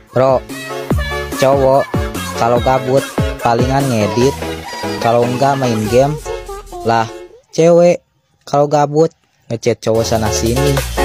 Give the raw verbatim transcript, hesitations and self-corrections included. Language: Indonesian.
Bro, cowok kalau gabut palingan ngedit, kalau enggak main game. Lah, cewek kalau gabut ngechat cowok sana sini.